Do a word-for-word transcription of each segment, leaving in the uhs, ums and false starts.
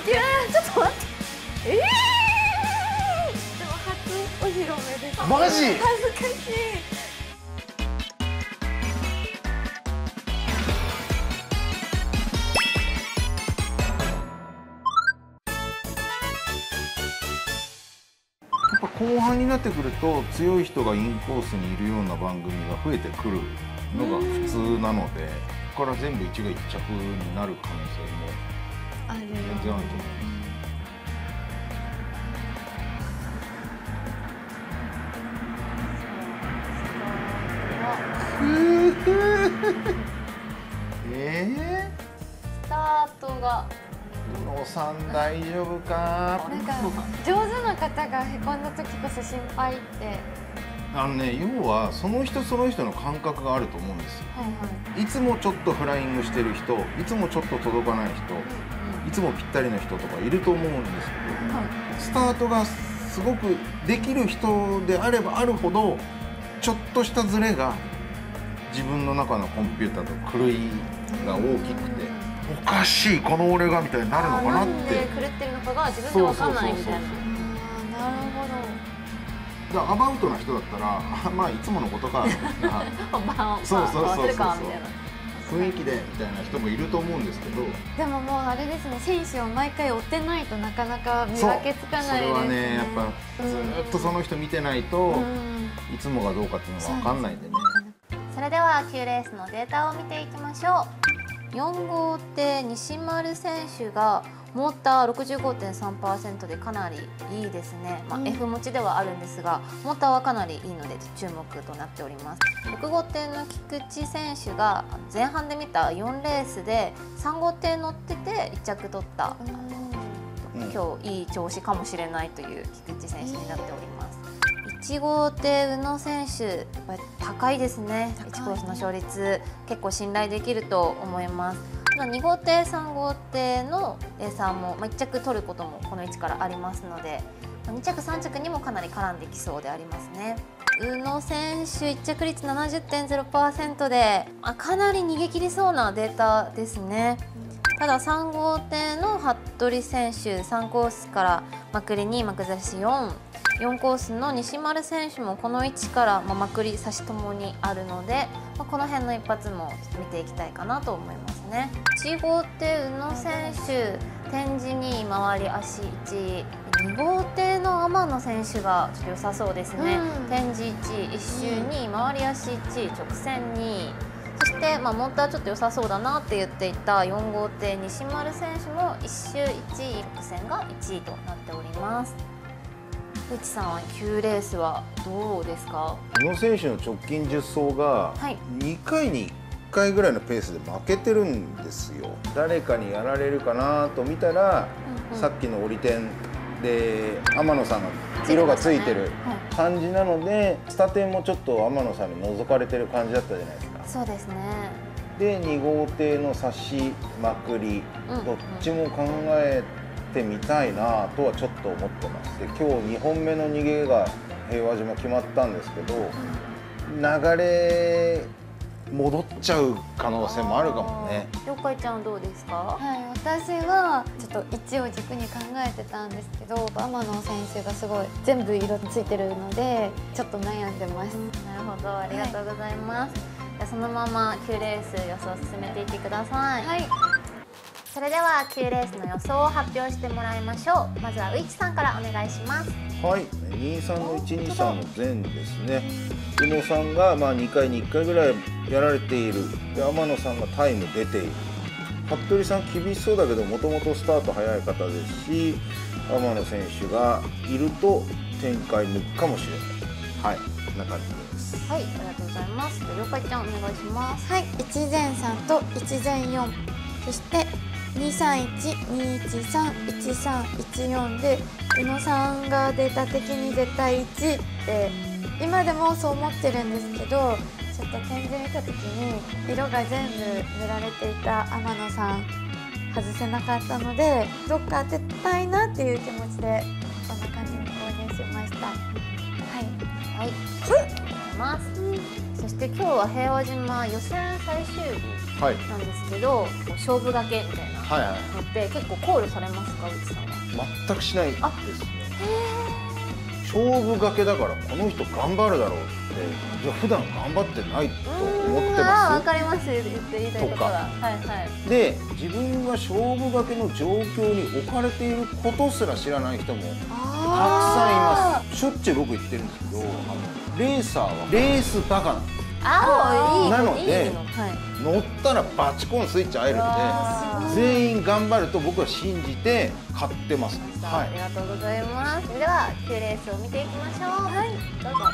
いやちょっと待ってええー、でも初お披露目です。 マジ？ 恥ずかしい。 やっぱ後半になってくると強い人がインコースにいるような番組が増えてくるのが普通なので、ここから全部一が一着になる可能性も全然あると思います。えー、 スタートが宇野さん大丈夫か。 なんか上手な方がへこんだ時こそ心配って。 あのね、要はその人その人の感覚があると思うんですよ。 はいはい、 いつもちょっとフライングしてる人、いつもちょっと届かない人、いつもぴったりな人とかいると思うんですけど、はい、スタートがすごくできる人であればあるほどちょっとしたズレが自分の中のコンピューターと狂いが大きくて、おかしいこの俺がみたいになるのかなって。 なんで狂ってるのかが自分で分かんないみたいな。なるほど。 だからアバウトな人だったらまあいつものことかみたいな本番をそうそうそうそう雰囲気でみたいな人もいると思うんですけど、 でももうあれですね、選手を毎回追ってないとなかなか見分けつかないですね。それはね、 やっぱずっとその人見てないといつもがどうかっていうのが分かんないんでね。 それではきゅうレースのデータを見ていきましょう。よん号艇西丸選手がモーター ろくじゅうごてんさんパーセント でかなりいいですね、まあ、うん、F 持ちではあるんですがモーターはかなりいいので注目となっております。ろく号艇の菊池選手が前半で見たよんレースでさん号艇乗ってていっ着取った、うん、今日いい調子かもしれないという菊池選手になっております。いち号艇宇野選手やっぱり高いですね。いちコースの勝率結構信頼できると思います。に号艇さん号艇のレーサーもいっ着取ることもこの位置からありますのでに着さん着にもかなり絡んできそうでありますね。宇野選手いっ着率 ななじゅってんゼロパーセント で、まあ、かなり逃げ切りそうなデータですね。たださん号艇の服部選手さんコースからまくりにまく差しよん、よんコースの西丸選手もこの位置からまくり差しともにあるので、まあ、この辺の一発も見ていきたいかなと思いますね。いち号艇宇野選手展示に回り足いち、に号艇の天野選手がちょっと良さそうですね。展示いち、いっ周に回り足いち、直線に、そして、まあ、モーターちょっと良さそうだなって言っていたよん号艇西丸選手もいっ周いちい、直線がいちいとなっております。内さんはきゅうレースはどうですか。 宇野選手の直近じゅっ走がにかいにいっかいぐらいのペースで負けてるんですよ。誰かにやられるかなと見たら、うんうん、さっきの折り点で天野さんが色がついてる感じなので、はい、スタテンもちょっと天野さんに覗かれてる感じだったじゃないですか。 そうですね。 でに号艇の差しまくり、うんうん、どっちも考えてみたいなとはちょっと思ってます。で今日にほんめの逃げが平和島決まったんですけど、うん、流れ戻っちゃう可能性もあるかもね。 よっかいちゃんどうですか。 はい、私はちょっといちを軸に考えてたんですけど、天野選手がすごい全部色ついてるのでちょっと悩んでます。 なるほど、ありがとうございます。はい、じゃあそのままきゅうレース予想進めていってください。はい。それではきゅうレースの予想を発表してもらいましょう。まずはういちさんからお願いします。 はい、にさんのいちにさんの前ですね。宇野さんがまあにかいにいっかいぐらいやられている。で天野さんがタイム出ている。服部さん厳しそうだけどもともとスタート早い方ですし、天野選手がいると展開向くかもしれない。はい、こんな感じです。 はい、ありがとうございます。了解ちゃんお願いします。 はい、いちぜんさんといちぜんよん、そしてにさんいち、にいちさん、いちさん、いちよんで宇野さんがデータ的に絶対いちって今でもそう思ってるんですけど、ちょっと展示見た時に色が全部塗られていた天野さん外せなかったので、どっか当てたいなっていう気持ちでこんな感じに購入しました。はいはい、ありがとうございます。そして今日は平和島予選最終日はいなんですけど、勝負がけみたいなはいはいのって結構考慮されますか、内さんは。 全くしないですね。勝負がけだからこの人頑張るだろうって、じゃあ普段頑張ってないと思ってああ、わまかります。言って言いたいことが。 とかはいはい。 す。で、自分が勝負がけの状況に置かれていることすら知らない人もたくさんいます。しょっちゅう僕言ってるんですけど、あのレーサーはレースバカなんです。 ああ、いいなのでいいのはい。 乗ったらバチコンスイッチ入るので、全員頑張ると僕は信じて買ってます。 ありがとうございます。ではきゅうレースを見ていきましょう。はい、どうぞ。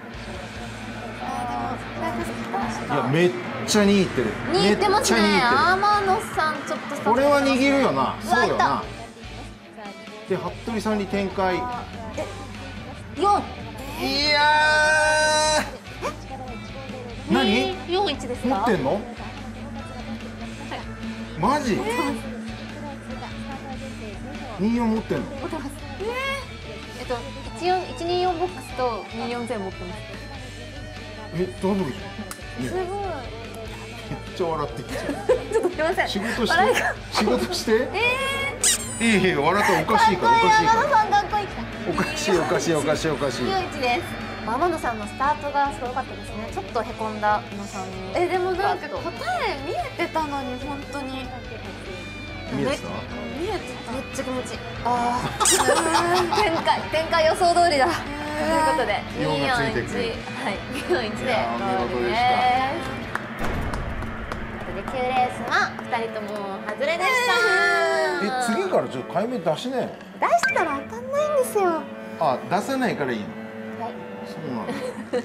いや、めっちゃ握ってる。 握ってますね。 めっちゃ握っ天野さんちょっとてる。これは握るよな。 うわそうよな。で、服部さんに展開。 四。 いやー。何？ 四一ですか？ 持ってんの？マジ？によん持ってんの？ 持ってます。えっと一四一二四ボックスと二四ゼロ持ってます。 え、ダブルじゃん。 すごい。 めっちゃ笑ってきちゃう。 ちょっとすみません。 仕事して笑いが。 仕事して。 えいいいい笑ったらおかしいからおかしいか天野さんかっこいい。 ら。おかしいおかしいおかしいおかしい。 九一です。天野さんのスタートがすごかったですね。ちょっとへこんだ宇野さんに。 え、でもなんか答え見えてたのに本当に見えてた？ 見えてた。 めっちゃ気持ちいい。ああ。展開展開予想通りだ。ということで二四一、はい、二四一でゴールです。で、きゅうレースは二人とも外れでした。 え、次からちょっと解明出しね。 出したら当たんないんですよ。 あ、出さないからいいの。 はい。 そうなんだ。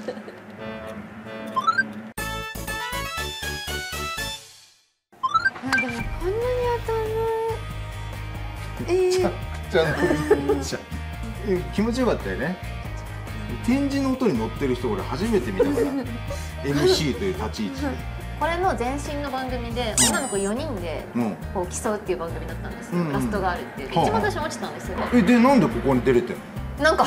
あ、でもこんなに当たんない。 めちゃくちゃ乗りちゃう。え、気持ちよかったよね。展示の音に乗ってる人俺初めて見たから。エムシー という立ち位置で。 これの前身の番組で女の子よにんでうん。 こう競うっていう番組だったんですよ。 うんうんラストがあるっていう。 はあ一番最初に落ちたんですよ。 え、でなんでここに出れてんの？ なんか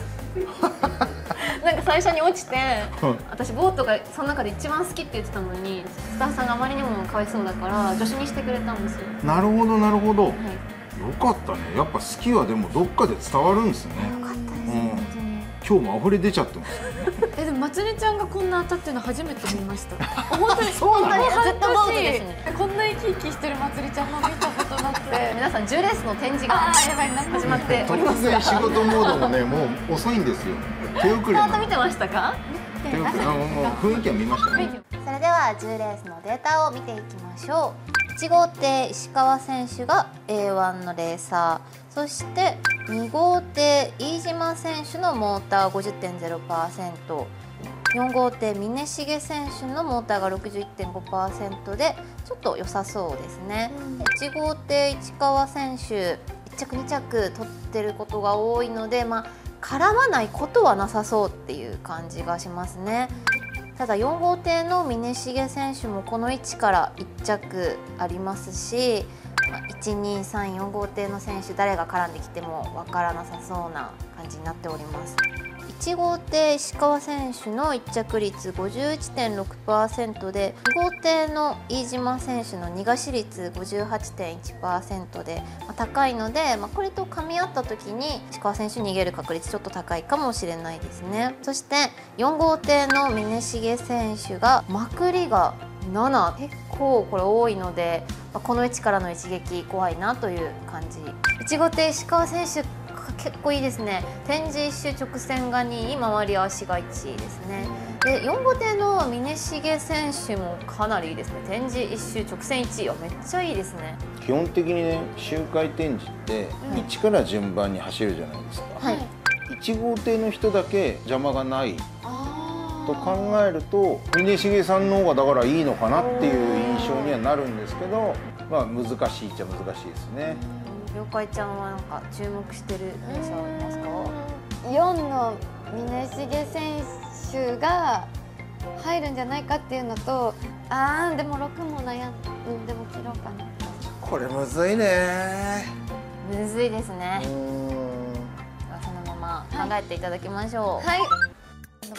なんか最初に落ちて、 うん私ボートがその中で一番好きって言ってたのに、スタッフさんがあまりにもかわいそうだから助手にしてくれたんですよ。 なるほどなるほど。 はい。 よかったね。やっぱ好きはでもどっかで伝わるんですね。 よかったです。 うん本当に。 今日も溢れ出ちゃってます。 え、でもまつりちゃんがこんな当たってるの初めて見ました。本当に本当にずっとボート半ですね。 年こんな生き生きしてるまつりちゃんも見たことなくて。 皆さんじゅうレースの展示があー、やばい、なん始まっております突然が、 仕事モードもね、もう遅いんですよ。手遅れなの。 スタート見てましたか？ 手遅れ。あ、もう雰囲気は見ましたね。 それではじゅうレースのデータを見ていきましょう。いち号艇石川選手が エーワン のレーサー、そしてに号艇飯島選手のモーター ごじゅってんゼロパーセント、よん号艇峯重選手のモーターが ろくじゅういってんごパーセント でちょっと良さそうですね。いち号艇市川選手いっ着に着取ってることが多いので、まあ絡まないことはなさそうっていう感じがしますね。ただよん号艇の峯重選手もこの位置からいっ着ありますし、いち、に、さん、よん号艇の選手誰が絡んできても分からなさそうな感じになっております。いち号艇石川選手のいっ着率 ごじゅういちてんろくパーセント で、に号艇の飯島選手の逃がし率 ごじゅうはちてんいちパーセント で、まあ、高いので、まあ、これと噛み合った時に石川選手逃げる確率ちょっと高いかもしれないですね。そしてよん号艇の峯重選手がまくりがなな、結構これ多いので、まあ、この位置からの一撃怖いなという感じ。いち号艇石川選手結構いいですね。展示一周直線がにい、周り足がいちいですね。でよん号艇の峯重選手もかなりいいですね。展示一周直線いちいはめっちゃいいですね。 基本的にね、周回展示っていちから順番に走るじゃないですか。 はい。 いち号艇の人だけ邪魔がないと考えると、峯重さんの方がだからいいのかなっていう印象にはなるんですけど、まあ難しいっちゃ難しいですね。 了解ちゃんはなんか注目してるレーサーありますか？ よんの峯重選手が入るんじゃないかっていうのと、あーでもろくも悩んでも切ろうかな。 これむずいね。 むずいですね。 うーん。 ではそのまま考えていただきましょう。 はい。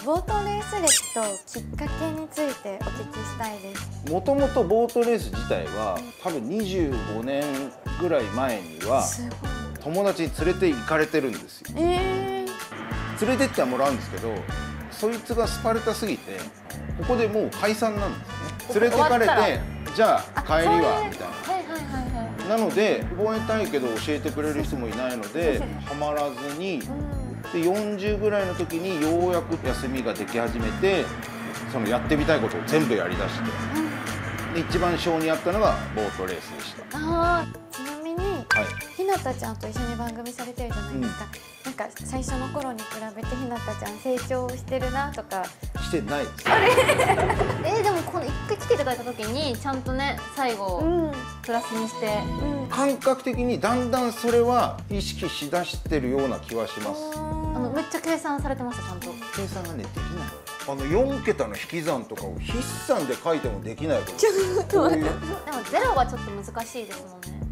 ボートレース歴ときっかけについてお聞きしたいです。 もともとボートレース自体は多分にじゅうごねんぐらい前には友達に連れて行かれてるんですよ。 えー、連れてってはもらうんですけど、そいつがスパルタすぎてここでもう解散なんですね。連れて行かれてじゃあ帰りはみたいな。 はいはいはいはい。 なので覚えたいけど教えてくれる人もいないのでハマらずに、でよんじゅうぐらいの時にようやく休みができ始めて、そのやってみたいことを全部やりだして、で一番性に合ったのがボートレースでした。 あー、ちなみに、 はい、 ひなたちゃんと一緒に番組されてるじゃないですか、うん、なんか最初の頃に比べてひなたちゃん成長してるなとか。 してないです。 えー、でもこの一回来ていただいた時にちゃんとね最後、うん、プラスにして、 うん、感覚的にだんだんそれは意識しだしてるような気はします。 あのめっちゃ計算されてました。ちゃんと計算がねできない。あのよんけたの引き算とかを筆算で書いてもできないこと。ちょっと待って。 でもゼロはちょっと難しいですもんね。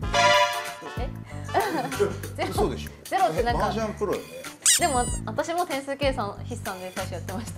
え？ そうでしょ。 ゼロってなんか。 麻雀プロよね。 でも私も点数計算筆算で最初やってました。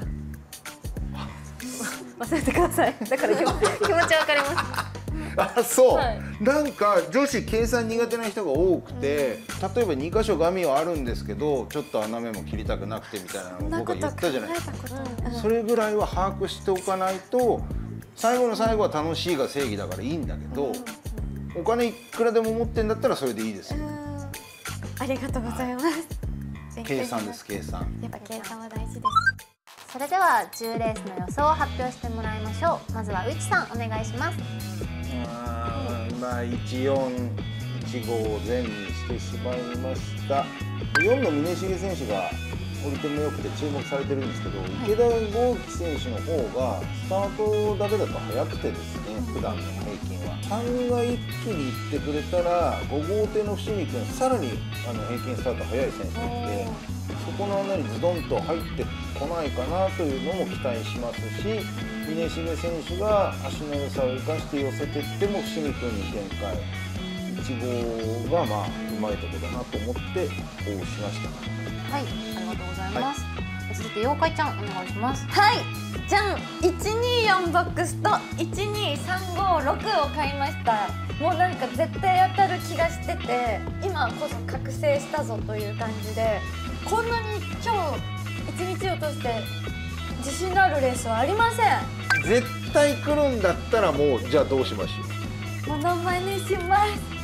忘れてください。だから気持ちわかります。 あ、そう、 はい、 なんか女子計算苦手な人が多くて、例えばに箇所ガミはあるんですけどちょっと穴目も切りたくなくてみたいなのを僕は言ったじゃないですか。それぐらいは把握しておかないと最後の最後は楽しいが正義だからいいんだけど、お金いくらでも持ってんだったらそれでいいですよ。 ありがとうございます。 計算です計算。 やっぱ計算は大事です。 それではじゅうレースの予想を発表してもらいましょう。まずはうちさんお願いします。 あー、まあいちよんいちごを全にしてしまいました。よんの峰重選手が折り込みも良くて注目されてるんですけど、池田豪輝選手の方がスタートだけだと速くてですね、普段の平均はさんが一気にいってくれたらご号艇の伏見君さらにあの平均スタート速い選手なので、そこの穴にズドンと入ってこないかなというのも期待しますし、峰重選手が足の良さを生かして寄せていっても伏見君に展開、いち号がまあうまいところだなと思ってこうしました。 はい、ありがとうございます。はい、続いて妖怪ちゃんお願いします。 はい、じゃん、いちによんボックスといちにさんごろくを買いました。もうなんか絶対当たる気がしてて、今こそ覚醒したぞという感じで、こんなに今日一日を通して自信のあるレースはありません。 絶対来るんだったらもうじゃあどうしましょう。 モノマネします。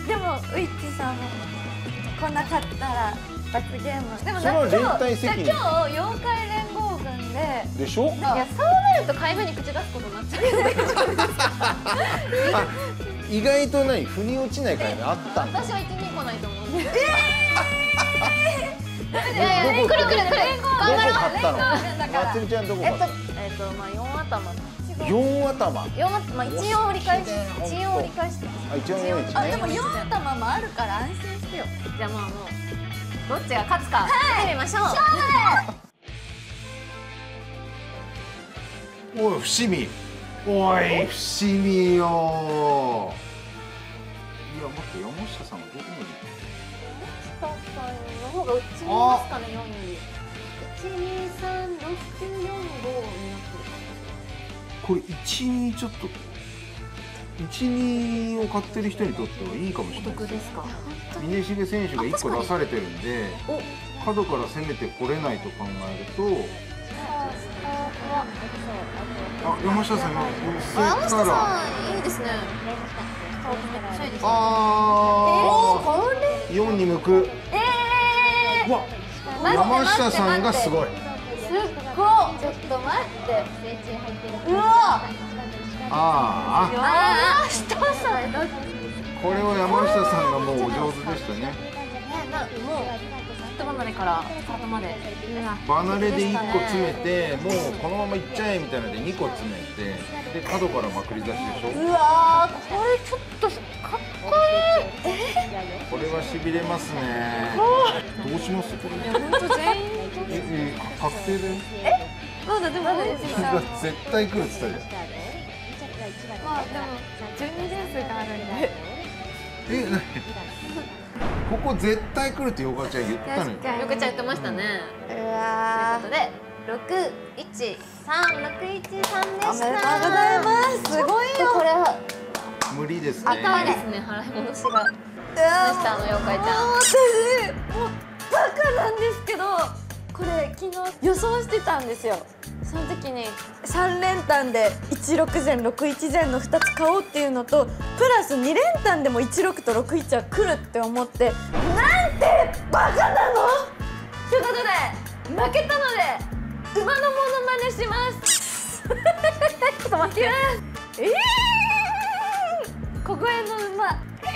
でもウィッチさんも来なかったら罰ゲーム。でもそれは連帯責任。 今日妖怪連合軍ででしょ。 いや、そうなると買い目に口出すことになっちゃうけど大丈夫ですか。 あ、意外と何腑に落ちない回があったんだ。 私はいちに来ないと思うんで。いやいや、くるくるくる。頑張ろう。 買ったの。まつりちゃんどこ買ったの。 えっとまあ四頭。 四頭。 四頭、まあ一応折り返し、一応折り返して。 あ、一応四一ね。 あ、でも四頭もあるから安心してよ。 じゃあまあもうどっちが勝つか見てみましょう。 おい伏見、おい伏見よ。いや待って、山下さんはどこまで。 山下さんの方がうちにいますかね、四に。一二三六四五になってるかな。 これ一二ちょっと一二を買ってる人にとってはいいかもしれない。 お得ですか。 峰重選手が一個出されてるんで、角から攻めてこれないと考えると。あ、山下さんが山下さんいいですね。 ああ、 これ四に向く。 えわ、山下さんがすごい。 すっごい。ちょっと待って。うわ。 ああ、 山下さん。 これは山下さんがもうお上手でしたね。 もう一離れからスタートまで。 離れで一個詰めて、もうこのままいっちゃえみたいなので二個詰めて、で角からまくり出しでしょ。 うわー、これちょっとかっこいい。え？ これはしびれますね。どうしますこれ？ いや本当全員。 え、確定で。 え？まだでも絶対来るっつったじゃん。 まあでもじゅうにレースがあるんで。 え、なに？ここ絶対来るってよかちゃん言ったのよ。 よかちゃん言ってましたね。 うわー。 ということで六いちさんろくいちさんでした。 おめでとうございます。すごいよ。 これは無理ですね。 赤いですね。払い戻しがでしたの妖怪ちゃん。 私もうバカなんですけど、これ昨日予想してたんですよ。その時にさん連単でいちろく前ろくいち前のふたつ買おうっていうのと、プラスに連単でもいちろくとろくいちは来るって思って、なんてバカなのということで負けたので馬のモノマネしますちょっと待ってえー、小声の馬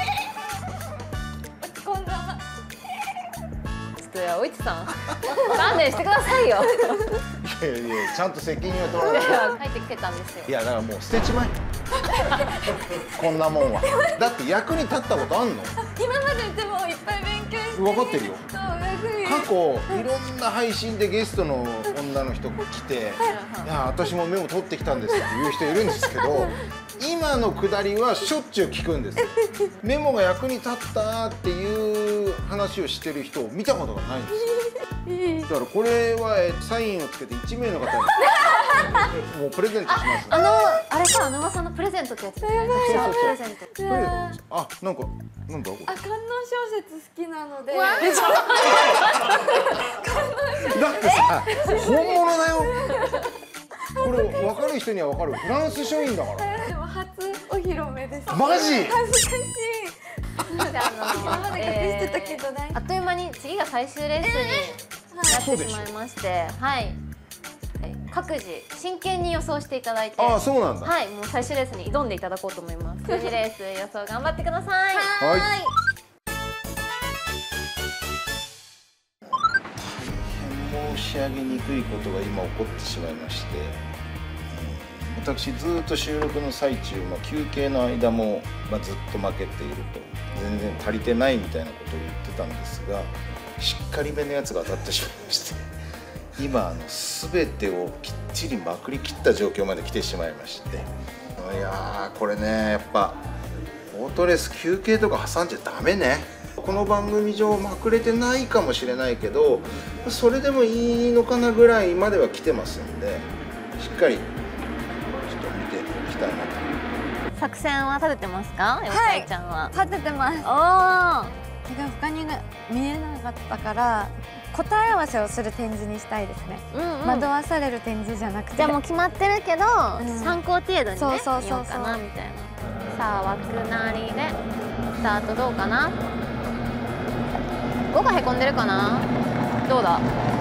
落ち込んだ馬ちょっといやおいちさん勘弁してくださいよ。 いやいやちゃんと責任を取らないと。 帰ってきてたんですよ。 いやだからもう捨てちまえこんなもんは。だって役に立ったことあんの？ 今まででもいっぱい勉強して分かってるよ。 そう役に過去いろんな配信でゲストの女の人が来て「いや私もメモ取ってきたんです」って言う人いるんですけど、今のくだりはしょっちゅう聞くんです。メモが役に立ったっていう話をしてる人を見たことがないんですよ。だからこれはサインをつけていち名の方にもうプレゼントします。 あのあれか沼さんのプレゼントってやつですね。 そうそうそうプレゼント。 プレゼントです。あなんかなんだこあ、観音小説好きなのでれ。だってさ本物だよ。これ分かる人には分かるフランス書院だからでも初お披露目です。 マジ恥ずかしい。 あの今まで隠してたけどねあっという間に次が最終レースになってしまいまして、はい各自真剣に予想していただいて、 ああそうなんだ。 はいもう最終レースに挑んでいただこうと思います。数字レース予想頑張ってください。 はい申し上げにくいことが今起こってしまいまして、私ずっと収録の最中、まあ、休憩の間も、まあ、ずっと負けていると全然足りてないみたいなことを言ってたんですが、しっかりめのやつが当たってしまいまして今あの全てをきっちりまくりきった状況まで来てしまいまして、いやーこれねやっぱオートレース休憩とか挟んじゃダメね。この番組上まくれてないかもしれないけどそれでもいいのかなぐらいまでは来てますんで、しっかりちょっと見ていきたいなと。 作戦は立ててますか、妖怪ちゃんは。 立ててます。 お手が他にね見えなかったから答え合わせをする展示にしたいですね。 お、うんうん、 惑わされる展示じゃなくて。 じゃあもう決まってるけど、 うん、 参考程度にねそうそうそうそう見ようかなみたいな。さあ枠なりでスタートどうかな。ごがへこんでるかな。どうだ。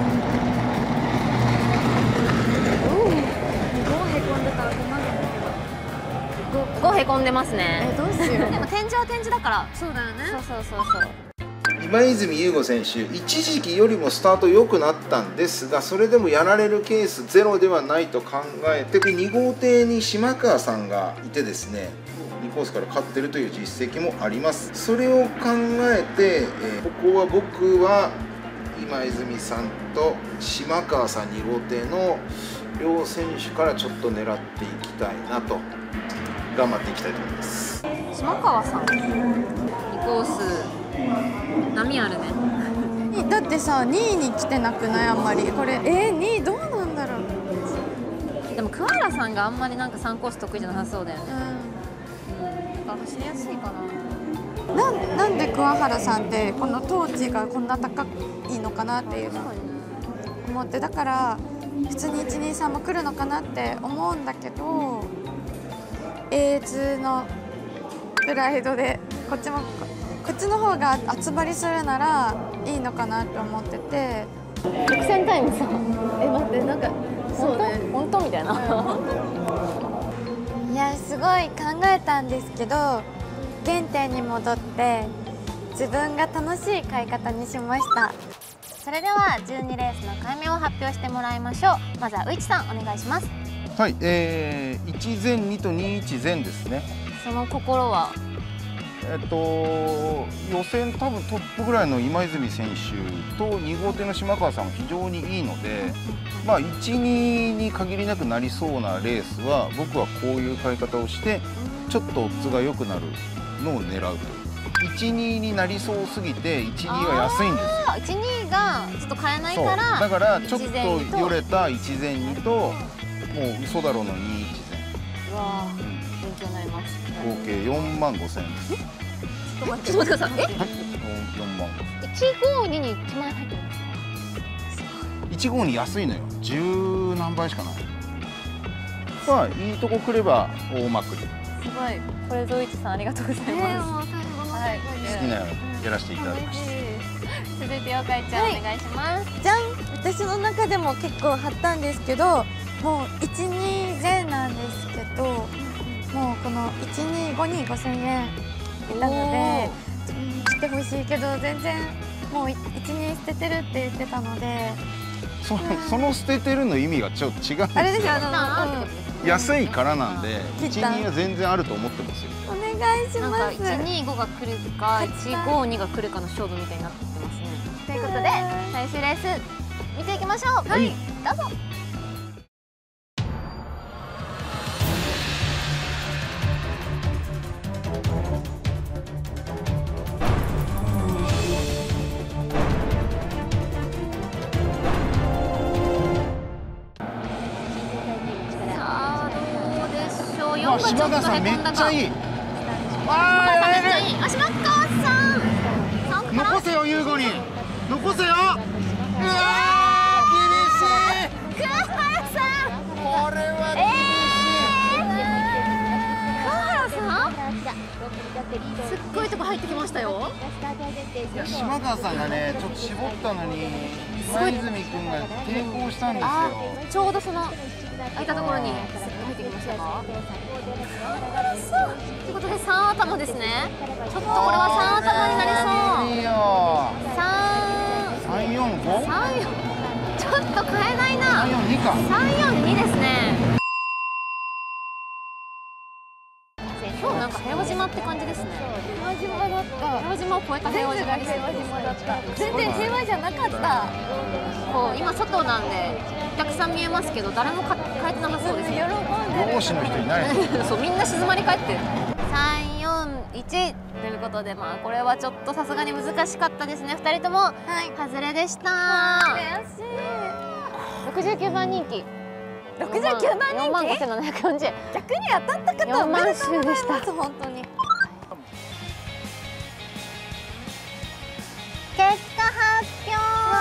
ごへこんでたら困るんだけど。 ごへこんでますね。 えどうしよう。 でも展示は展示だから。 そうだよね。 そうそうそうそう。 今泉悠吾選手一時期よりもスタート良くなったんですが、それでもやられるケースゼロではないと考えて、に号艇に島川さんがいてですねにコースから勝ってるという実績もあります。それを考えて、えー、ここは僕は今泉さんと島川さんに号艇の両選手からちょっと狙っていきたいなと頑張っていきたいと思います。 島川さんにコース波あるね。 だってさにいに来てなくないあんまりこれ。えー、にいどうなんだろう。 でも桑原さんがあんまりなんかさんコース得意じゃなさそうだよね。 ううん、走りやすいかな。 ん、なんなんで桑原さんってこのトーチがこんな高いのかなっていうの思って、だから普通にいちにさんも来るのかなって思うんだけど、 エーツー のプライドでこっちもこっちの方が厚張りするならいいのかなって思ってて。 直線タイムさ、 え待ってなんか本当本当みたいな。 いやすごい考えたんですけど、原点に戻って自分が楽しい買い方にしました。 それではじゅうにレースの買い目を発表してもらいましょう。まずはういちさんお願いします。 はい、えー、いち前にとにいち前ですね。 その心はえっと予選多分トップぐらいの今泉選手とに号艇の島川さんが非常にいいので、まあいち、にに限りなくなりそうなレースは僕はこういう買い方をしてちょっとオッズが良くなるのを狙うという。いち、にになりそうすぎていち、には安いんですよ。 いち、にいがちょっと買えないそうからだからちょっ一前二とよれたいちぜんにともう嘘だろうのにいちぜん、 うわーうん、 勉強になります。 合計よんまんごせんえんです。 ちょっと待ってちょっと待ってください。 よんまんごせんえいちごににいちまん円入ってるんですか？ えんいちごに安いのよ、じゅうなんばいしかない。まあいいとこ来れば大まくり、 すごい。これぞいちさんありがとうございます。はい。 好きなようにやらせていただきました。 続いてよかいちゃん、 はいお願いします。 じゃん、私の中でも結構貼ったんですけど、もういちにぜんなんですけど、もうこのいちにごにごせんえんいたので、うん来てほしいけど全然もういちに捨ててるって言ってたので、 そその捨ててるの意味がちょっと違うんですよ。 あれですよ、ああの、うん安いからなんで切ったいちには全然あると思ってますよ。 お願いしまなんかいちす。 にごが来るかいちごにが来るかの勝負みたいになってますね。ということで最終レース見ていきましょう。はい、どうぞ。さあどうでしょう。よんがちょっと柴田さんめっへこんだか。 ちゃいい。 ああめっちゃいい。あ、島川さん。さんから残せよ優吾に残せよ。うわー厳しい。 桑原さん。 これはええー。桑原さん。すっごいとこ入ってきましたよ。 いや島川さんがねちょっと絞ったのに今泉君が抵抗したんですよ。 あ、ちょうどその空いたところにすっごい入ってきましたか。ということでさん頭ですね。ちょっとこれはさん頭になりそう。 いいよ。 さん、 三四五。 さん、よん。ちょっと買えないな。 三四二か。 さん、よん、にですね。今日なんか平和島って感じですね。 平和島だった。 平和島を越えた平和島です。 平和島だった。全然平和じゃなかった。 こう今外なんでお客さん見えますけど誰もか帰ってなさそうです喜んね。 でる。 漁師の人いない。 そうみんな静まり返ってる。さん、よん、いちということで、まあこれはちょっとさすがに難しかったですね。ふたりともはい。 外れでした。 悔しい。 ろくじゅうきゅうばん人気。 ろくじゅうきゅうばんよんまんご人気。 せんななひゃくよんじゅうえん。 逆に当たった方よんまんおめでとうございます。 周でした本当に。 結果発表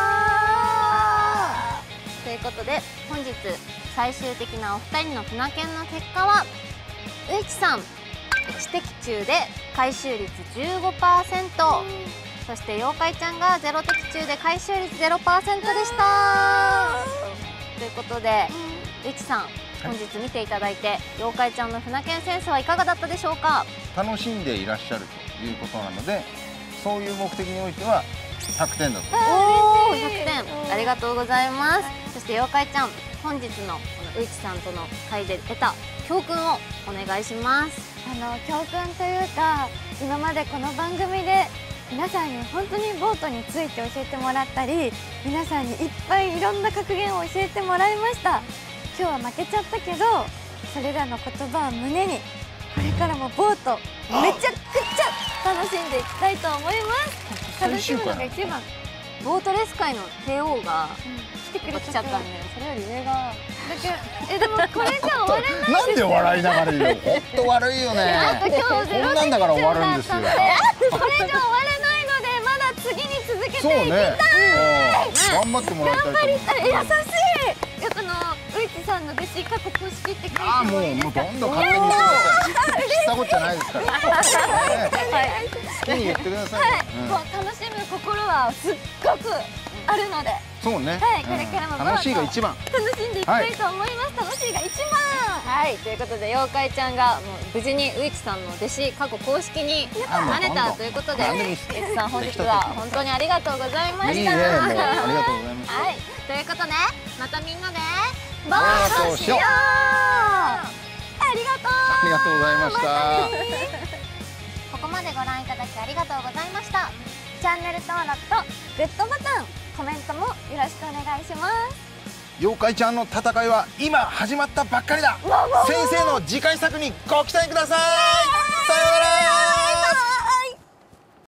ということで本日最終的なお二人の船券の結果はういちさんいち的中で回収率 じゅうごパーセント、そして妖怪ちゃんがゼロ的中で回収率 ゼロパーセント でしたということでういちさん本日見ていただいて妖怪ちゃんの船券センスはいかがだったでしょうか。 楽しんでいらっしゃるということなので、そういう目的においてはひゃくてんだと。 おお、ひゃくてんありがとうございます。そして妖怪ちゃん本日のこのういちさんとの会で得た教訓をお願いします。 あの教訓というか、今までこの番組で皆さんに本当にボートについて教えてもらったり、皆さんにいっぱいいろんな格言を教えてもらいました。今日は負けちゃったけど、それらの言葉を胸にこれからもボートめちゃくちゃ楽しんでいきたいと思います。楽しむのが一番。 ボートレース界の帝王が来てくれ来ちゃったんで、それより上がだけえでもこれじゃ終われない。 なんで笑いながら言うの。本当悪いよね。 今日ゼロこんなんだから終わるんですよ。 これじゃ終われないので、まだ次に続けていきそうたい。 ね。うん頑張ってもらいたいと思う。 優しい。やっぱあのういちさんの弟子過去公式って書いてああもうもうどんどん勝手に言ってください。知ったことじゃないですから。ね好きに言ってください。うんこう楽しむ心はすっごくあるので、 そうね。 はいこれからもうん楽しいが一番。 楽しんでいきたいと思います。楽しいが一番。 はい、ということで妖怪ちゃんがもう無事にういちさんの弟子過去公式になれたということで、 何でもいいっすういちさん本日は本当にありがとうございました。 いいね。もうありがとうございます。 はい、ということでまたみんなでボボートしよう。 ートしようありがとう。 ありがとうございました。 ここまでご覧いただきありがとうございました。 チャンネル登録とグッドボタン、コメントもよろしくお願いします。 妖怪ちゃんの戦いは今始まったばっかりだ。先生の次回作にご期待ください。さようなら。